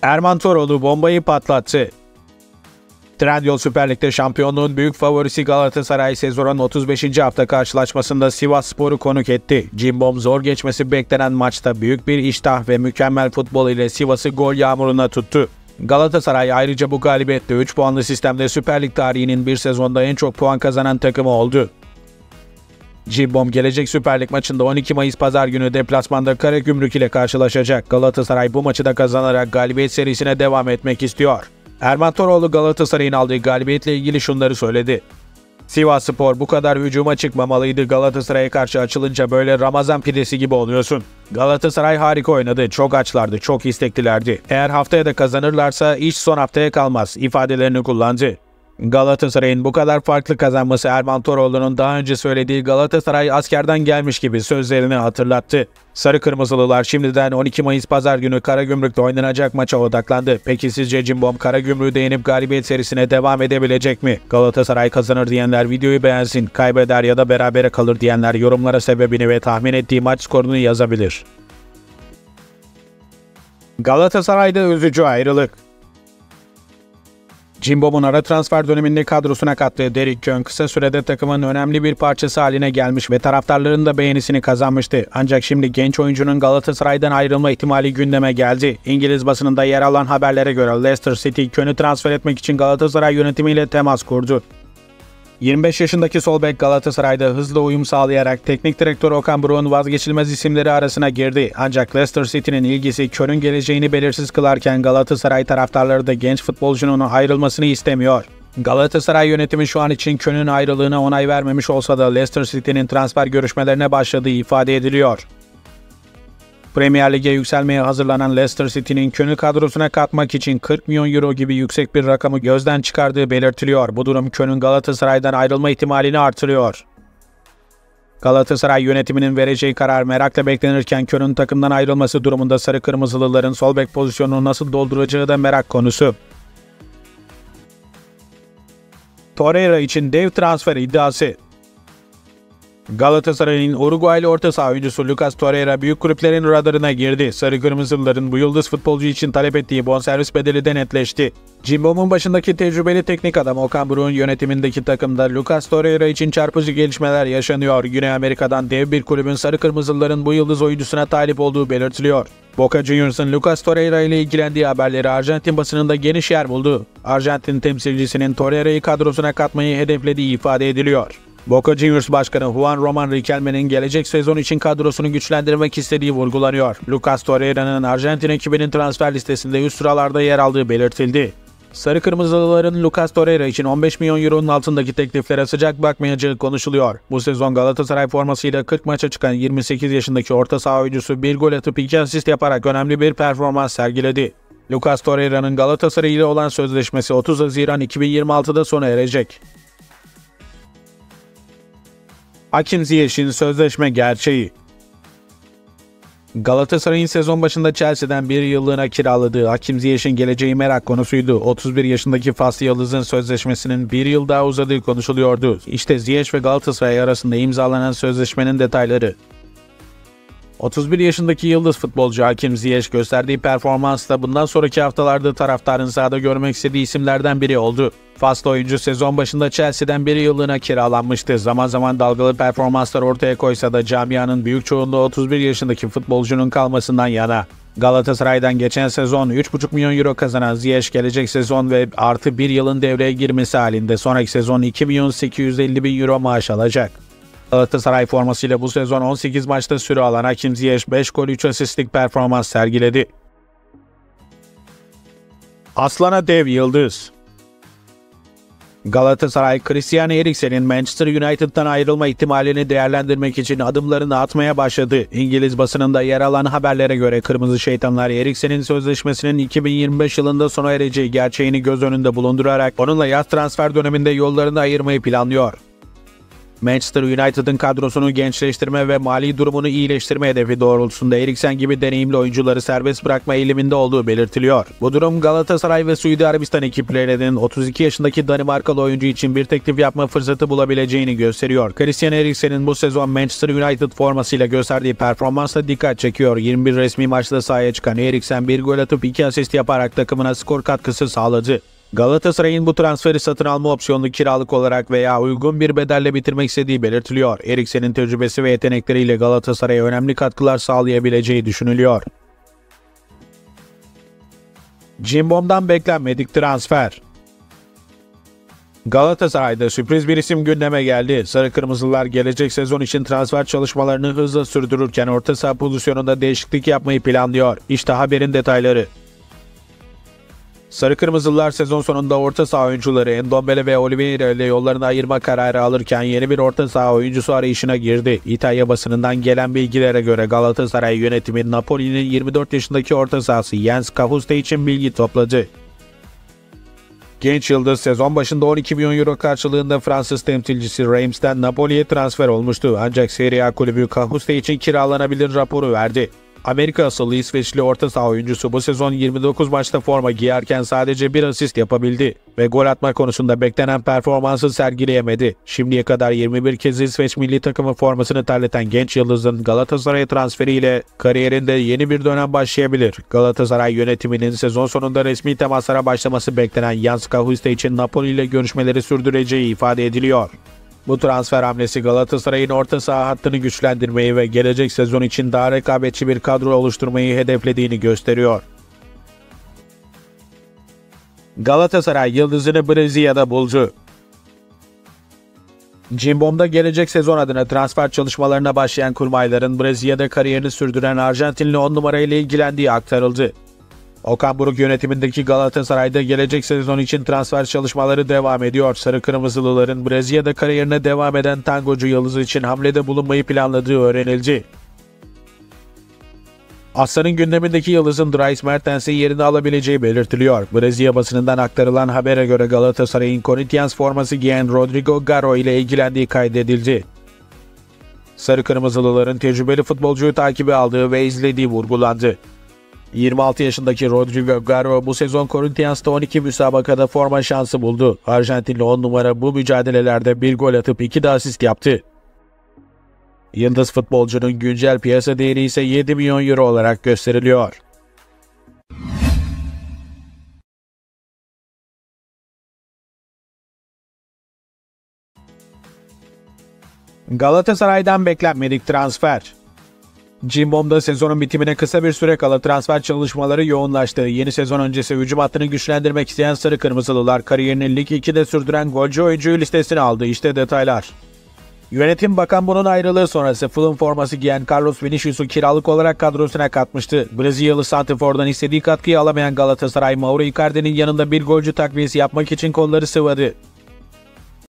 Erman Toroğlu bombayı patlattı. Trendyol Süper Lig'de şampiyonluğun büyük favorisi Galatasaray sezonun 35. hafta karşılaşmasında Sivasspor'u konuk etti. Cimbom zor geçmesi beklenen maçta büyük bir iştah ve mükemmel futbol ile Sivas'ı gol yağmuruna tuttu. Galatasaray ayrıca bu galibiyetle 3 puanlı sistemde Süper Lig tarihinin bir sezonda en çok puan kazanan takımı oldu. Cimbom gelecek Süper Lig maçında 12 Mayıs Pazar günü deplasmanda Karagümrük ile karşılaşacak. Galatasaray bu maçı da kazanarak galibiyet serisine devam etmek istiyor. Erman Toroğlu Galatasaray'ın aldığı galibiyetle ilgili şunları söyledi. Sivasspor bu kadar hücuma çıkmamalıydı. Galatasaray'a karşı açılınca böyle Ramazan pidesi gibi oluyorsun. Galatasaray harika oynadı. Çok açlardı, çok isteklilerdi. Eğer haftaya da kazanırlarsa iş son haftaya kalmaz ifadelerini kullandı. Galatasaray'ın bu kadar farklı kazanması Erman Toroğlu'nun daha önce söylediği Galatasaray askerden gelmiş gibi sözlerini hatırlattı. Sarı Kırmızılılar şimdiden 12 Mayıs Pazar günü Karagümrük'te oynanacak maça odaklandı. Peki sizce Cimbom Karagümrük'ü de yenip galibiyet serisine devam edebilecek mi? Galatasaray kazanır diyenler videoyu beğensin, kaybeder ya da berabere kalır diyenler yorumlara sebebini ve tahmin ettiği maç skorunu yazabilir. Galatasaray'da üzücü ayrılık. Cimbom'un ara transfer döneminde kadrosuna kattığı Derrick Köhn kısa sürede takımın önemli bir parçası haline gelmiş ve taraftarların da beğenisini kazanmıştı. Ancak şimdi genç oyuncunun Galatasaray'dan ayrılma ihtimali gündeme geldi. İngiliz basınında yer alan haberlere göre Leicester City Köhn'ü transfer etmek için Galatasaray yönetimiyle temas kurdu. 25 yaşındaki sol bek Galatasaray'da hızla uyum sağlayarak teknik direktör Okan Buruk'un vazgeçilmez isimleri arasına girdi. Ancak Leicester City'nin ilgisi Köhn'ün geleceğini belirsiz kılarken Galatasaray taraftarları da genç futbolcunun ayrılmasını istemiyor. Galatasaray yönetimi şu an için Köhn'ün ayrılığına onay vermemiş olsa da Leicester City'nin transfer görüşmelerine başladığı ifade ediliyor. Premier Lig'e yükselmeye hazırlanan Leicester City'nin Köhn'ü kadrosuna katmak için 40 milyon euro gibi yüksek bir rakamı gözden çıkardığı belirtiliyor. Bu durum Köhn'ün Galatasaray'dan ayrılma ihtimalini artırıyor. Galatasaray yönetiminin vereceği karar merakla beklenirken Köhn'ün takımdan ayrılması durumunda Sarı Kırmızılıların sol bek pozisyonunu nasıl dolduracağı da merak konusu. Torreira için dev transfer iddiası. Galatasaray'ın Uruguaylı orta saha oyuncusu Lucas Torreira büyük kulüplerin radarına girdi. Sarı Kırmızılıların bu yıldız futbolcu için talep ettiği bonservis bedeli de netleşti. Cimbom'un başındaki tecrübeli teknik adam Okan Buruk'un yönetimindeki takımda Lucas Torreira için çarpıcı gelişmeler yaşanıyor. Güney Amerika'dan dev bir kulübün Sarı Kırmızılıların bu yıldız oyuncusuna talip olduğu belirtiliyor. Boca Juniors'ın Lucas Torreira ile ilgilendiği haberleri Arjantin basınında geniş yer buldu. Arjantin temsilcisinin Torreira'yı kadrosuna katmayı hedeflediği ifade ediliyor. Boca Juniors Başkanı Juan Román Riquelme'nin gelecek sezon için kadrosunu güçlendirmek istediği vurgulanıyor. Lucas Torreira'nın Arjantin ekibinin transfer listesinde üst sıralarda yer aldığı belirtildi. Sarı Kırmızılıların Lucas Torreira için 15 milyon euronun altındaki tekliflere sıcak bakmayacağı konuşuluyor. Bu sezon Galatasaray formasıyla 40 maça çıkan 28 yaşındaki orta saha oyuncusu bir gol atıp 2 asist yaparak önemli bir performans sergiledi. Lucas Torreira'nın Galatasaray ile olan sözleşmesi 30 Haziran 2026'da sona erecek. Hakim Ziyech'in sözleşme gerçeği. Galatasaray'ın sezon başında Chelsea'den bir yıllığına kiraladığı Hakim Ziyech'in geleceği merak konusuydu. 31 yaşındaki Faslı Yıldız'ın sözleşmesinin bir yıl daha uzadığı konuşuluyordu. İşte Ziyech ve Galatasaray arasında imzalanan sözleşmenin detayları. 31 yaşındaki yıldız futbolcu Hakim Ziyech gösterdiği performansla bundan sonraki haftalarda taraftarın sahada görmek istediği isimlerden biri oldu. Faslı oyuncu sezon başında Chelsea'den bir yıllığına kiralanmıştı. Zaman zaman dalgalı performanslar ortaya koysa da camianın büyük çoğunluğu 31 yaşındaki futbolcunun kalmasından yana. Galatasaray'dan geçen sezon 3,5 milyon euro kazanan Ziyech gelecek sezon ve artı bir yılın devreye girmesi halinde sonraki sezon 2 milyon 850 bin euro maaş alacak. Galatasaray formasıyla bu sezon 18 maçta süre alan Hakim Ziyech 5 gol 3 asistlik performans sergiledi. Aslan'a dev yıldız. Galatasaray, Christian Eriksen'in Manchester United'dan ayrılma ihtimalini değerlendirmek için adımlarını atmaya başladı. İngiliz basınında yer alan haberlere göre Kırmızı Şeytanlar Eriksen'in sözleşmesinin 2025 yılında sona ereceği gerçeğini göz önünde bulundurarak onunla yaz transfer döneminde yollarını ayırmayı planlıyor. Manchester United'ın kadrosunu gençleştirme ve mali durumunu iyileştirme hedefi doğrultusunda Eriksen gibi deneyimli oyuncuları serbest bırakma eğiliminde olduğu belirtiliyor. Bu durum Galatasaray ve Suudi Arabistan ekiplerinin 32 yaşındaki Danimarkalı oyuncu için bir teklif yapma fırsatı bulabileceğini gösteriyor. Christian Eriksen'in bu sezon Manchester United formasıyla gösterdiği performansla dikkat çekiyor. 21 resmi maçta sahaya çıkan Eriksen bir gol atıp 2 asist yaparak takımına skor katkısı sağladı. Galatasaray'ın bu transferi satın alma opsiyonlu kiralık olarak veya uygun bir bedelle bitirmek istediği belirtiliyor. Eriksen'in tecrübesi ve yetenekleriyle Galatasaray'a önemli katkılar sağlayabileceği düşünülüyor. Cimbom'dan beklenmedik transfer. Galatasaray'da sürpriz bir isim gündeme geldi. Sarı Kırmızılar gelecek sezon için transfer çalışmalarını hızla sürdürürken orta saha pozisyonunda değişiklik yapmayı planlıyor. İşte haberin detayları. Sarı Kırmızılar sezon sonunda orta saha oyuncuları Ndombele ve Oliveira ile yollarını ayırma kararı alırken yeni bir orta saha oyuncusu arayışına girdi. İtalya basınından gelen bilgilere göre Galatasaray yönetimi Napoli'nin 24 yaşındaki orta sahası Jens Kahuste için bilgi topladı. Genç yıldız sezon başında 12 milyon euro karşılığında Fransız temsilcisi Reims'ten Napoli'ye transfer olmuştu. Ancak Serie A kulübü Kahuste için kiralanabilir raporu verdi. Amerika asıllı İsveçli orta saha oyuncusu bu sezon 29 maçta forma giyerken sadece bir asist yapabildi ve gol atma konusunda beklenen performansı sergileyemedi. Şimdiye kadar 21 kez İsveç milli takımı formasını terleten genç yıldızın Galatasaray transferiyle kariyerinde yeni bir dönem başlayabilir. Galatasaray yönetiminin sezon sonunda resmi temaslara başlaması beklenen Jens Kahuste için Napoli ile görüşmeleri sürdüreceği ifade ediliyor. Bu transfer hamlesi Galatasaray'ın orta saha hattını güçlendirmeyi ve gelecek sezon için daha rekabetçi bir kadro oluşturmayı hedeflediğini gösteriyor. Galatasaray yıldızını Brezilya'da buldu. Cimbom'da gelecek sezon adına transfer çalışmalarına başlayan kurmayların Brezilya'da kariyerini sürdüren Arjantinli 10 numarayla ilgilendiği aktarıldı. Okan Buruk yönetimindeki Galatasaray'da gelecek sezon için transfer çalışmaları devam ediyor. Sarı Kırmızılıların Brezilya'da kariyerine devam eden tangocu yıldızı için hamlede bulunmayı planladığı öğrenildi. Aslan'ın gündemindeki yıldızın Dries Mertens'in yerini alabileceği belirtiliyor. Brezilya basınından aktarılan habere göre Galatasaray'ın Corinthians forması giyen Rodrigo Garo ile ilgilendiği kaydedildi. Sarı Kırmızılıların tecrübeli futbolcuyu takibe aldığı ve izlediği vurgulandı. 26 yaşındaki Rodrigo Garo bu sezon Corinthians'ta 12 müsabakada forma şansı buldu. Arjantinli 10 numara bu mücadelelerde bir gol atıp 2 de asist yaptı. Yıldız futbolcunun güncel piyasa değeri ise 7 milyon euro olarak gösteriliyor. Galatasaray'dan beklenmedik transfer. Cimbom'da sezonun bitimine kısa bir süre kala transfer çalışmaları yoğunlaştı. Yeni sezon öncesi hücum hattını güçlendirmek isteyen Sarı Kırmızılılar kariyerini Lig 2'de sürdüren golcü oyuncuyu listesine aldı. İşte detaylar. Yönetim Bakan bunun ayrılığı sonrası Fulham forması giyen Carlos Vinicius'u kiralık olarak kadrosuna katmıştı. Brezilyalı santrfordan istediği katkıyı alamayan Galatasaray, Mauro Icardi'nin yanında bir golcü takviyesi yapmak için kolları sıvadı.